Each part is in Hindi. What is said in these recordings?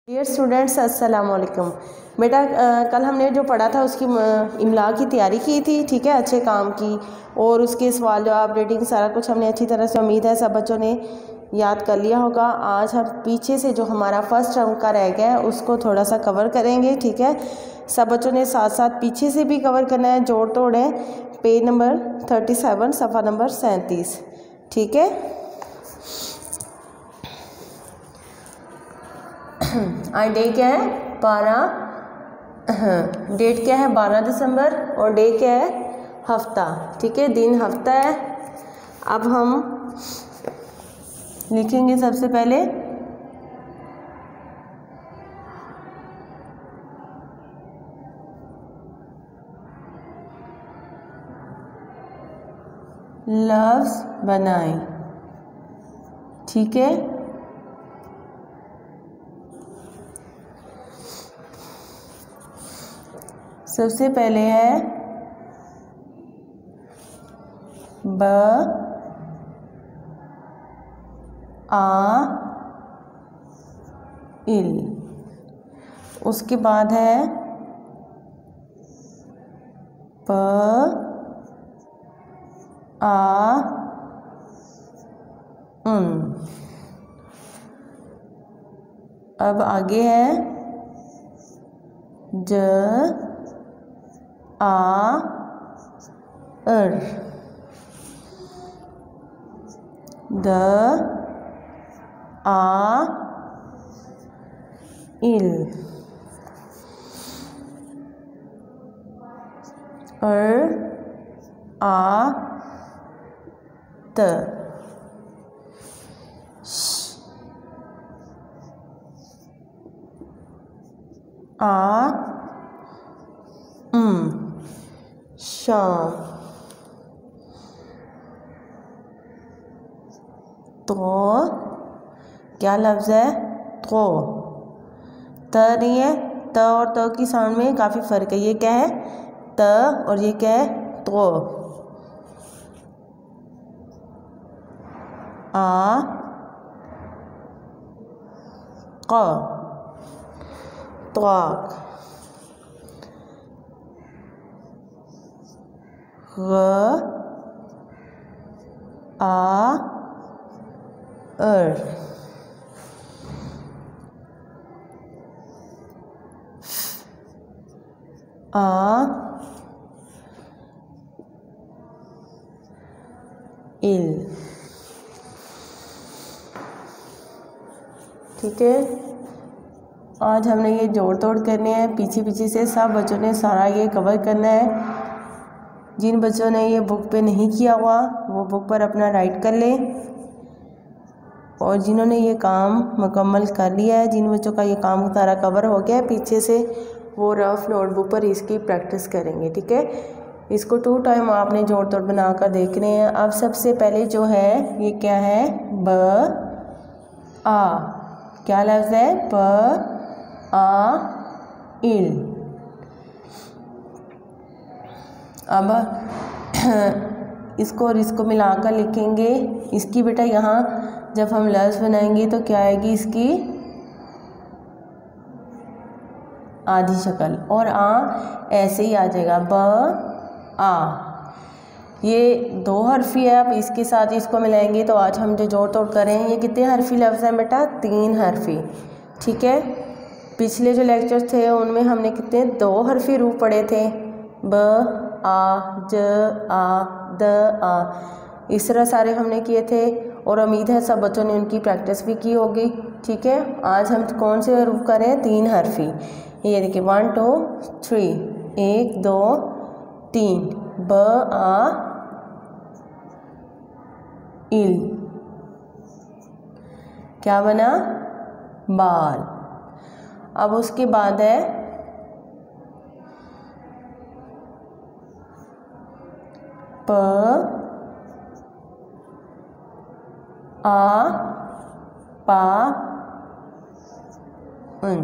डियर स्टूडेंट्स अस्सलाम वालेकुम। बेटा कल हमने जो पढ़ा था उसकी इमला की तैयारी की थी, ठीक है, अच्छे काम की, और उसके सवाल जवाब रेटिंग सारा कुछ हमने अच्छी तरह से, उम्मीद है सब बच्चों ने याद कर लिया होगा। आज हम पीछे से जो हमारा फर्स्ट टर्म का रह गया है उसको थोड़ा सा कवर करेंगे, ठीक है। सब बच्चों ने साथ साथ पीछे से भी कवर करना है, जोड़ तोड़ है। पेज नंबर 37 सफ़ा नंबर 37, ठीक है। आज डे क्या है 12, डेट क्या है 12 दिसंबर, और डे क्या है हफ्ता, ठीक है, दिन हफ्ता है। अब हम लिखेंगे सबसे पहले लफ्ज़ बनाएं, ठीक है। सबसे पहले है ब आ इल, उसके बाद है प आ उन। अब आगे है ज आ अर, द आ इल, अर आ त, श आ शाम, तो क्या लफ्ज़ है तो, त नहीं है, त और त की साउंड में काफ़ी फ़र्क है। ये क्या है त और ये क्या है तो। आ क त्वाक, ग आ अर, आ इल, ठीक है। आज हमने ये जोड़ तोड़ करने हैं पीछे पीछे से, सब बच्चों ने सारा ये कवर करना है। जिन बच्चों ने ये बुक पे नहीं किया हुआ वो बुक पर अपना राइट कर लें, और जिन्होंने ये काम मुकम्मल कर लिया है, जिन बच्चों का ये काम सारा कवर हो गया है पीछे से, वो रफ नोटबुक पर इसकी प्रैक्टिस करेंगे, ठीक है। इसको 2 टाइम आपने जोड़ तोड़ बना कर देखने हैं। अब सबसे पहले जो है ये क्या है ब आ, क्या लफ्ज़ है ब आ इल। अब इसको और इसको मिलाकर लिखेंगे। इसकी बेटा यहाँ जब हम लफ्ज़ बनाएंगे तो क्या आएगी इसकी आधी शक्ल, और आ ऐसे ही आ जाएगा ब आ। ये 2 हरफी है। अब इसके साथ इसको मिलाएंगे तो आज हम जो जोड़ तोड़ कर रहे हैं ये कितने हरफी लफ्ज़ हैं बेटा 3 हरफी, ठीक है। पिछले जो लेक्चर थे उनमें हमने कितने 2 हरफी रूप पढ़े थे, ब आ ज आ द आ, इस तरह सारे हमने किए थे, और उम्मीद है सब बच्चों ने उनकी प्रैक्टिस भी की होगी, ठीक है। आज हम कौन से रूप कर रहे हैं 3 हरफी। ये देखिए 1 2 3, 1 2 3, ब आ इल, क्या बना बाल। अब उसके बाद है प आ पा उन,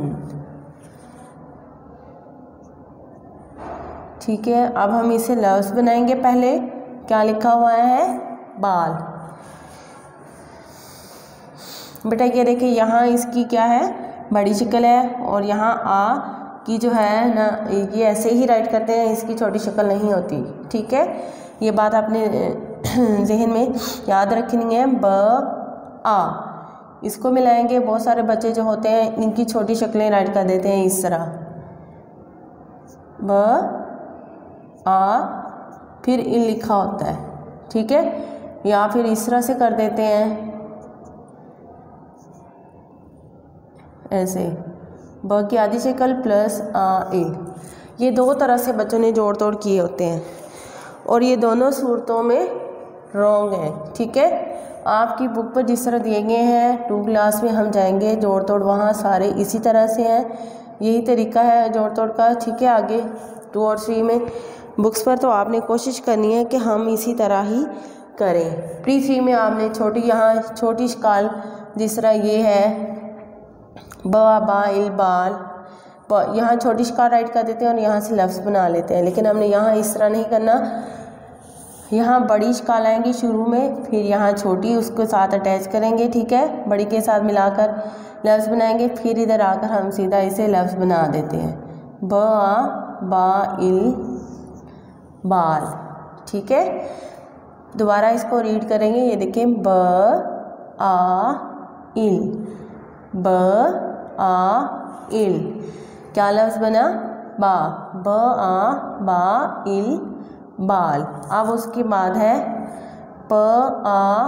ठीक है। अब हम इसे लफ्ज़ बनाएंगे। पहले क्या लिखा हुआ है बाल। बेटा ये देखिए यहाँ इसकी क्या है बड़ी शक्ल है, और यहाँ आ की जो है ना ये ऐसे ही राइट करते हैं, इसकी छोटी शक्ल नहीं होती। ठीक है, ये बात आपने जहन में याद रखनी है। ब आ इसको मिलाएंगे, बहुत सारे बच्चे जो होते हैं इनकी छोटी शक्लें राइट कर देते हैं इस तरह, ब आ फिर इन लिखा होता है। ठीक है, या फिर इस तरह से कर देते हैं ऐसे, ब की आधी शक्ल प्लस आ इन। ये दो तरह से बच्चों ने जोड़ तोड़ किए होते हैं, और ये दोनों सूरतों में रॉन्ग है। ठीक है, आपकी बुक पर जिस तरह दिए गए हैं 2 क्लास में हम जाएंगे जोड़ तोड़, वहाँ सारे इसी तरह से हैं, यही तरीका है जोड़ तोड़ का। ठीक है, आगे 2 और 3 में बुक्स पर तो आपने कोशिश करनी है कि हम इसी तरह ही करें। प्री 3 में आपने छोटी, यहाँ छोटी शक्ल जिस तरह ये है बा बा इल बाल, यहाँ छोटी शक्ल राइट कर देते हैं और यहाँ से लफ्ज़ बना लेते हैं, लेकिन हमने यहाँ इस तरह नहीं करना। यहाँ बड़ी शक्ल आएंगी शुरू में, फिर यहाँ छोटी उसको साथ अटैच करेंगे। ठीक है, बड़ी के साथ मिलाकर लफ्ज़ बनाएंगे, फिर इधर आकर हम सीधा इसे लफ्ज़ बना देते हैं, ब आ बा इल बाल। ठीक है, दोबारा इसको रीड करेंगे, ये देखें ब आ इल, ब आ इल, क्या लफ्ज़ बना बा, ब आ बा इल बाल। अब उसके बाद है प आ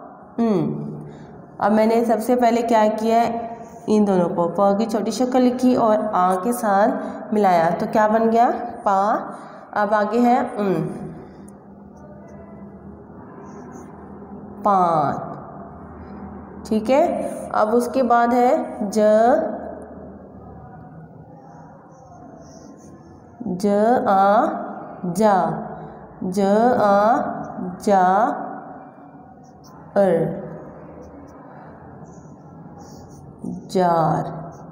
अब मैंने सबसे पहले क्या किया है, इन दोनों को प की छोटी शक्ल लिखी और आ के साथ मिलाया, तो क्या बन गया पा। अब आगे है पान। ठीक है, अब उसके बाद है ज आ जा, ज आ जा जार,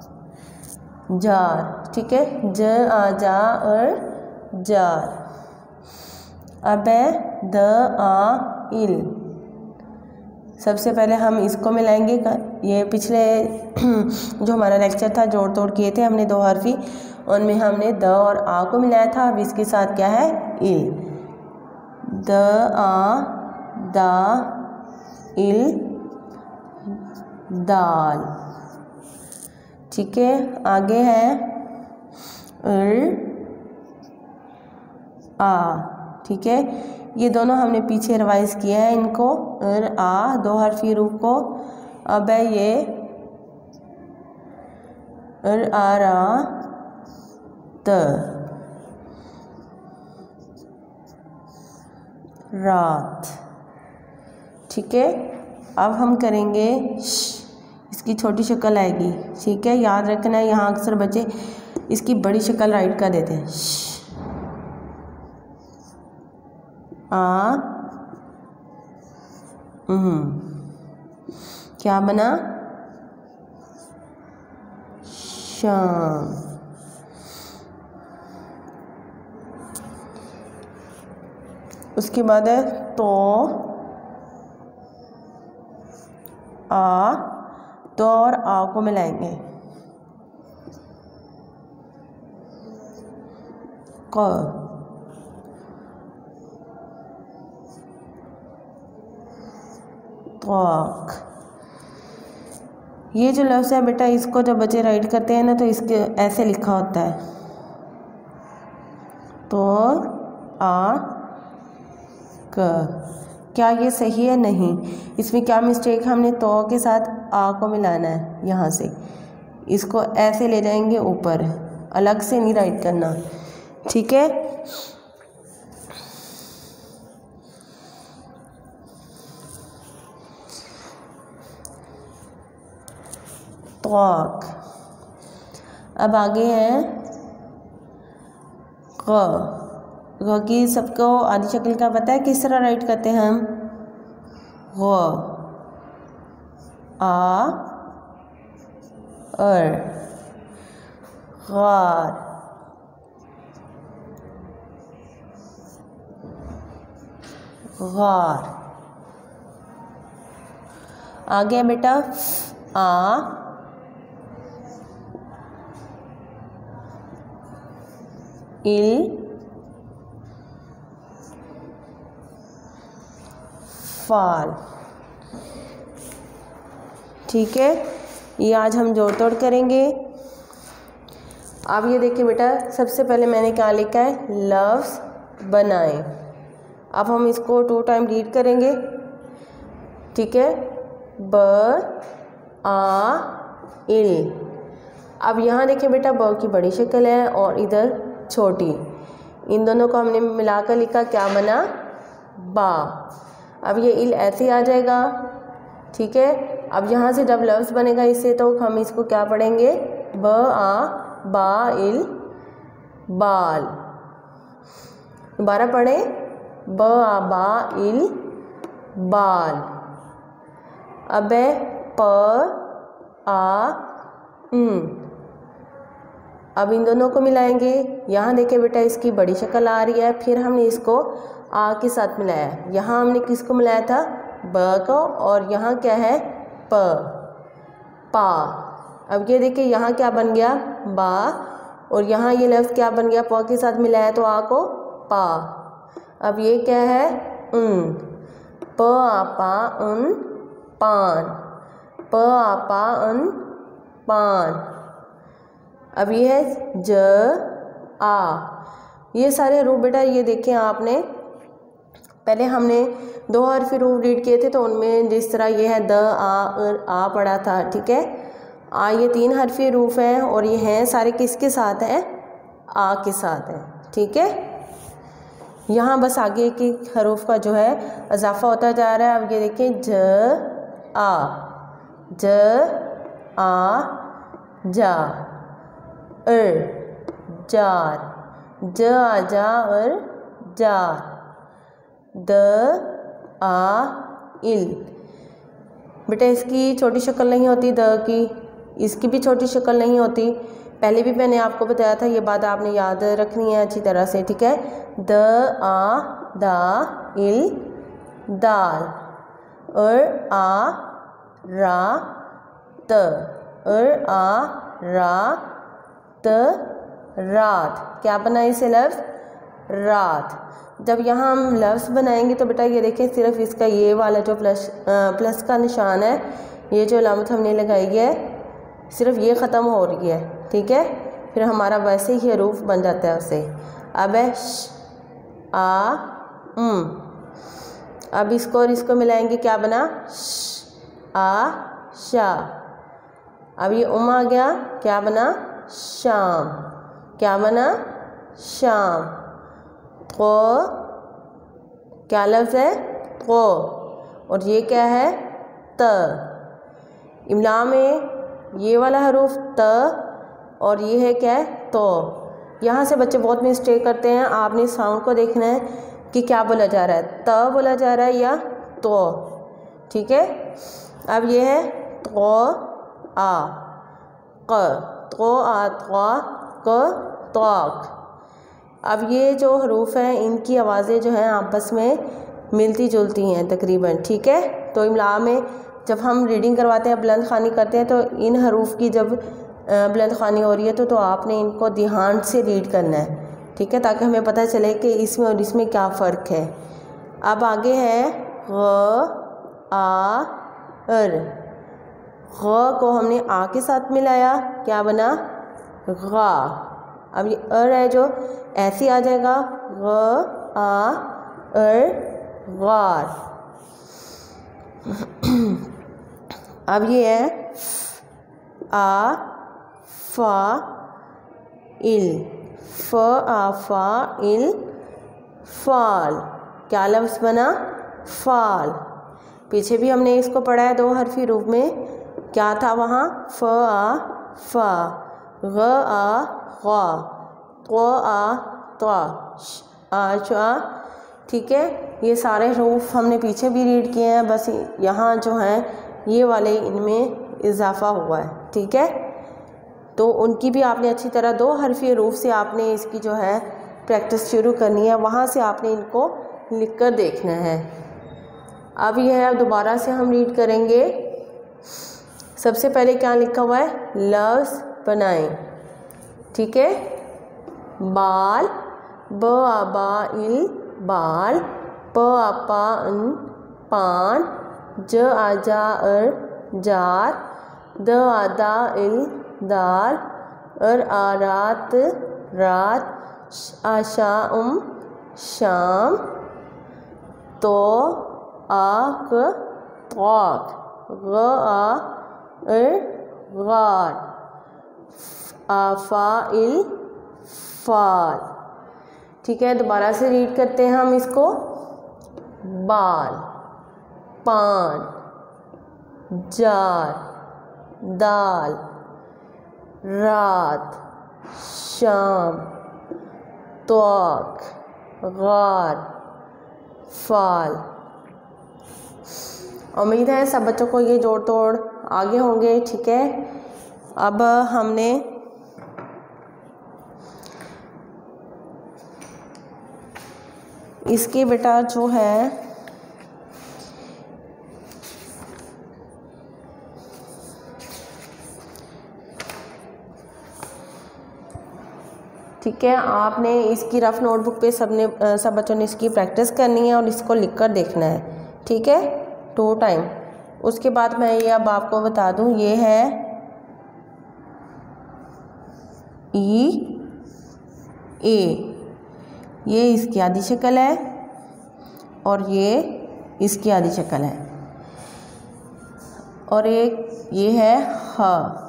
जार। ठीक है, ज आ जा जार। अब है द आ इल, सबसे पहले हम इसको मिलाएंगे। ये पिछले जो हमारा लेक्चर था जोड़ तोड़ किए थे हमने 2 हरफी, उनमें हमने द और आ को मिलाया था। अब इसके साथ क्या है इल, द आ दा इल दाल। ठीक है, आगे है आ। ठीक है, ये दोनों हमने पीछे रिवाइज किया है इनको, आ 2 हरफी रूप को। अब है ये आ रा त, रात। ठीक है, अब हम करेंगे इसकी छोटी शक्ल आएगी। ठीक है, याद रखना है, यहाँ अक्सर बच्चे इसकी बड़ी शक्ल राइट कर देते हैं, आ क्या बना शाम। उसके बाद है तो आ, तो और आ को मिलाएंगे, क, त्वाक। ये जो लफ्ज़ है बेटा, इसको जब बच्चे राइट करते हैं ना तो इसके ऐसे लिखा होता है, तो आ क। क्या ये सही है? नहीं। इसमें क्या मिस्टेक, हमने तो के साथ आ को मिलाना है, यहाँ से इसको ऐसे ले जाएंगे ऊपर, अलग से नहीं राइट करना। ठीक है, त्वाक। अब आगे है ग। ग की सबको आधी शक्ल का पता है किस तरह राइट करते हैं हम, ग आ अर, गार, गार। आगे बेटा आ इल फाल। ठीक है, ये आज हम जोड़ तोड़ करेंगे। अब ये देखिए बेटा, सबसे पहले मैंने क्या लिखा है, लफ्ज़ बनाएं। अब हम इसको 2 टाइम रीड करेंगे। ठीक है, ब आ इल। अब यहाँ देखिए बेटा, ब की बड़ी शक्ल है और इधर छोटी, इन दोनों को हमने मिलाकर लिखा, क्या बना, बा। अब ये इल ऐसे आ जाएगा। ठीक है, अब यहाँ से जब लफ्ज़ बनेगा इससे, तो हम इसको क्या पढ़ेंगे, ब आ बा इल बाल। दोबारा पढ़ें, ब आ बा इल बाल। अब है प आ अब इन दोनों को मिलाएंगे। यहाँ देखिए बेटा, इसकी बड़ी शक्ल आ रही है, फिर हमने इसको आ के साथ मिलाया। यहाँ हमने किसको मिलाया था, ब को, और यहाँ क्या है, प, पा। अब ये देखिए, यहाँ क्या बन गया, बा, और यहाँ ये लफ्ज़ क्या बन गया, प के साथ मिलाया तो आ को पा। अब ये क्या है, प आ पा उन पान, प आ पा उन पान। अब ये है ज आ। ये सारे हरूफ बेटा, ये देखें आपने, पहले हमने 2 हर्फ़ी हरूफ रीड किए थे, तो उनमें जिस तरह ये है द आ पढ़ा था। ठीक है, आ ये 3 हर्फ़ी हरूफ हैं, और ये हैं सारे किसके साथ हैं, आ के साथ है। ठीक है, यहाँ बस आगे के हरूफ का जो है इजाफा होता जा रहा है। अब ये देखें, ज आ जा, जार, ज आ जा जार, द आ इल। बेटा इसकी छोटी शक्ल नहीं होती द की, इसकी भी छोटी शक्ल नहीं होती। पहले भी मैंने आपको बताया था, ये बात आपने याद रखनी है अच्छी तरह से। ठीक है, द आ दा इल दाल, आ रा त, आ रा त रात। क्या बना इसे लफ्ज़, रात। जब यहाँ हम लफ्ज़ बनाएंगे तो बेटा ये देखें, सिर्फ इसका ये वाला जो प्लस का निशान है, ये जो अलामत हमने लगाई है, सिर्फ ये ख़त्म हो रही है। ठीक है, फिर हमारा वैसे ही हरूफ बन जाता है उससे। अब है श आ अब इसको और इसको मिलाएंगे, क्या बना, श आ शा। अब ये आ गया, क्या बना, शाम। क्या बना, शाम। को, क्या लफ्ज़ है, को, और ये क्या है, त। इमला में ये वाला हरूफ त, और ये है क्या है, तो। यहाँ से बच्चे बहुत मिस्टेक करते हैं। आपने साउंड को देखना है कि क्या बोला जा रहा है, त बोला जा रहा है या तो। ठीक है, अब ये है तो आ क, तो आ क तौक। अब ये जो हरूफ हैं, इनकी आवाज़ें जो हैं आपस में मिलती जुलती हैं तकरीबन। ठीक है, तो इमला में जब हम रीडिंग करवाते हैं, बुलंद ख़वानी करते हैं, तो इन हरूफ की जब बुलंद ख़वानी हो रही है तो आपने इनको ध्यान से रीड करना है। ठीक है, ताकि हमें पता चले कि इसमें और इसमें क्या फ़र्क है। अब आगे है ग आ र। ग को हमने आ के साथ मिलाया, क्या बना, गा। अब ये अर है जो ऐसे आ जाएगा, ग आ अर गार। अब ये है आ फा इल, फ आ फा इल फाल। क्या लफ्ज़ बना, फाल। पीछे भी हमने इसको पढ़ा है 2 हर्फ़ी रूप में, क्या था वहाँ, फ आ फा, ग आ गा, क़ आ त्वा, श आ शा। ठीक है, ये सारे हरूफ हमने पीछे भी रीड किए हैं, बस यहाँ जो हैं ये वाले इनमें इजाफा हुआ है। ठीक है, तो उनकी भी आपने अच्छी तरह 2 हर्फ़ी हरूफ से आपने इसकी जो है प्रैक्टिस शुरू करनी है, वहाँ से आपने इनको लिख कर देखना है। अब यह है, अब दोबारा से हम रीड करेंगे। सबसे पहले क्या लिखा हुआ है, लफ्ज़ बनाएं। ठीक है, बाल, ब आ बा इल बाल, प आ पा अन पान, ज आ जा जार, द आ दा इल दार, आ रात रात, आ शा शाम, तो आ क तौक, ग आ गार, आ फा इल फाल। ठीक है, दोबारा से रीड करते हैं हम इसको। बाल, पान, जार, दाल, रात, शाम, तौक, गार, फाल। उम्मीद है सब बच्चों को ये जोड़ तोड़ आगे होंगे। ठीक है, अब हमने इसके बेटा जो है ठीक है, आपने इसकी रफ नोटबुक पे सब बच्चों ने इसकी प्रैक्टिस करनी है और इसको लिखकर देखना है। ठीक है, 2 टाइम। उसके बाद मैं ये अब आपको बता दूं, ये है ई ए, ये इसकी आधी शक्ल है और ये इसकी आधी शक्ल है, और एक ये है ह।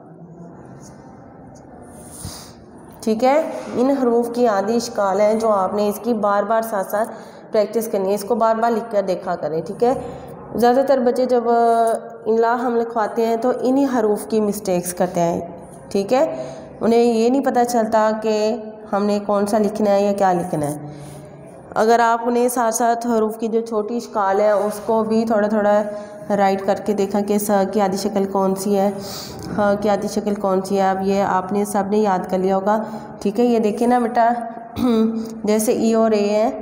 ठीक है, इन हरूफ की आधी इश्काल है जो आपने इसकी बार बार साथ साथ प्रैक्टिस करनी है। इसको बार बार लिख कर देखा करें। ठीक है, ज़्यादातर बच्चे जब इमला हम लिखवाते हैं तो इन्हीं हरूफ की मिस्टेक्स करते हैं। ठीक है, उन्हें ये नहीं पता चलता कि हमने कौन सा लिखना है या क्या लिखना है। अगर आप उन्हें साथ साथ हरूफ की जो छोटी इश्काल है उसको भी थोड़ा थोड़ा राइट करके देखा कि स की आधी शक्ल कौन सी है, ह की आधी शक्ल कौन सी है, अब ये आपने सब ने याद कर लिया होगा। ठीक है, ये देखिए ना बेटा, जैसे ई और ए है,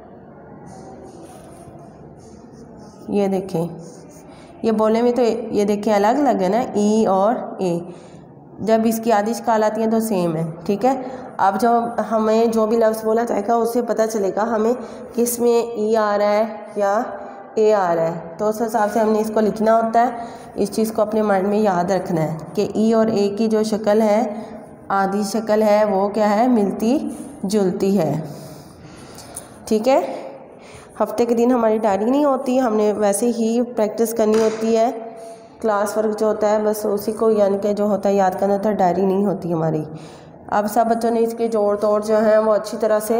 ये देखें, ये बोलने में तो ये देखें अलग अलग है ना, ई और ए। जब इसकी आधी इश्काल आती है तो सेम है। ठीक है, अब जब हमें जो भी लफ्ज़ बोला जाएगा उससे पता चलेगा हमें किस में ई आ रहा है या ए आ रहा है, तो उस हिसाब से हमने इसको लिखना होता है। इस चीज़ को अपने माइंड में याद रखना है कि ई और ए की जो शक्ल है, आधी शक्ल है, वो क्या है, मिलती जुलती है। ठीक है, हफ्ते के दिन हमारी डायरी नहीं होती, हमने वैसे ही प्रैक्टिस करनी होती है। क्लास वर्क जो होता है बस उसी को यानी कि जो होता है याद करना होता है, डायरी नहीं होती हमारी। अब सब बच्चों ने इसके जोड़ तोड़ जो हैं वो अच्छी तरह से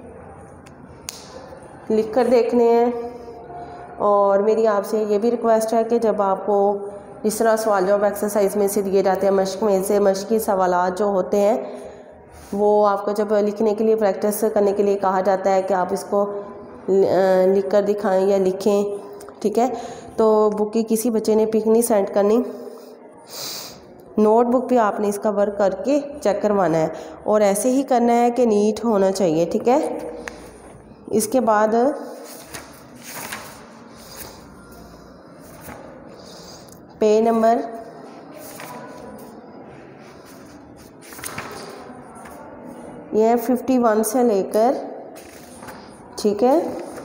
लिख कर देखने हैं। और मेरी आपसे ये भी रिक्वेस्ट है कि जब आपको इस तरह सवाल जवाब एक्सरसाइज में से दिए जाते हैं, मश्क में से मश्की सवालात जो होते हैं, वो आपको जब लिखने के लिए प्रैक्टिस करने के लिए कहा जाता है कि आप इसको लिख कर दिखाएं या लिखें। ठीक है, तो बुक की किसी बच्चे ने पिक नहीं सेंड करनी, नोटबुक पे आपने इसका वर्क करके चेक करवाना है और ऐसे ही करना है कि नीट होना चाहिए। ठीक है, इसके बाद पेज नंबर ये 51 से लेकर, ठीक है,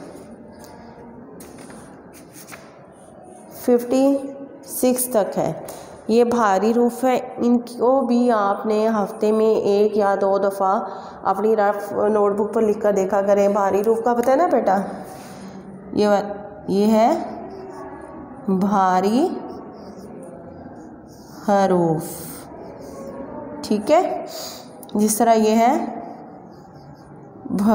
56 तक है। ये भारी रूफ है, इनको भी आपने हफ्ते में 1 या 2 दफ़ा अपनी रफ नोटबुक पर लिख कर देखा करें। भारी रूफ का पता है ना बेटा, ये है भारी हरूफ। ठीक है, जिस तरह ये है भ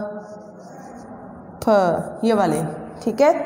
फ, ये वाले। ठीक है,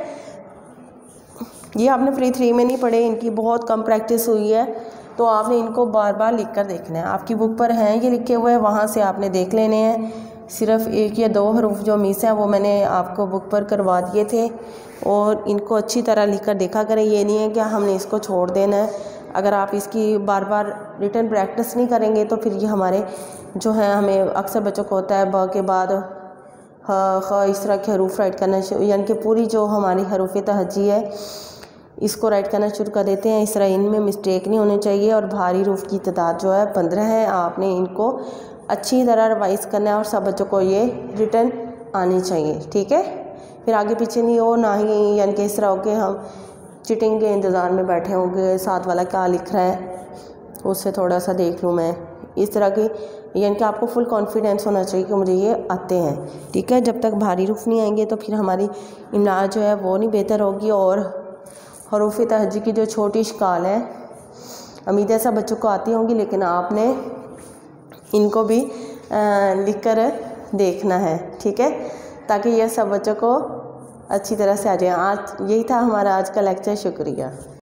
ये आपने प्री 3 में नहीं पढ़े, इनकी बहुत कम प्रैक्टिस हुई है, तो आपने इनको बार बार लिख कर देखना है। आपकी बुक पर हैं ये लिखे हुए, वहाँ से आपने देख लेने हैं। सिर्फ 1 या 2 हरूफ जो मिस हैं वो मैंने आपको बुक पर करवा दिए थे, और इनको अच्छी तरह लिख कर देखा करें। ये नहीं है कि हमने इसको छोड़ देना है। अगर आप इसकी बार बार रिटर्न प्रैक्टिस नहीं करेंगे तो फिर ये हमारे जो है, हमें अक्सर बच्चों को होता है ब के बाद ह ख इस तरह के हरूफ राइट करना, यानी कि पूरी जो हमारी हरूफ तहजी है इसको राइट करना शुरू कर देते हैं। इस तरह इनमें मिस्टेक नहीं होनी चाहिए। और भारी रूफ की तादाद जो है 15 है, आपने इनको अच्छी तरह रिवाइज करना है और सब बच्चों को ये रिटर्न आनी चाहिए, ठीक है। फिर आगे पीछे नहीं हो, ना ही यानी कि इस तरह हो कि हम चिटिंग के इंतज़ार में बैठे होंगे, साथ वाला क्या लिख रहा है उससे थोड़ा सा देख लूँ मैं, इस तरह की यानी कि आपको फुल कॉन्फिडेंस होना चाहिए कि मुझे ये आते हैं, ठीक है। जब तक भारी रूफ नहीं आएंगे तो फिर हमारी इमला जो है वो नहीं बेहतर होगी। और हरूफ तहज्जी की जो छोटी शिकाल है, उम्मीद है सब बच्चों को आती होंगी, लेकिन आपने इनको भी लिख कर देखना है, ठीक है, ताकि ये सब बच्चों को अच्छी तरह से आ जाए। आज यही था हमारा आज का लेक्चर। शुक्रिया।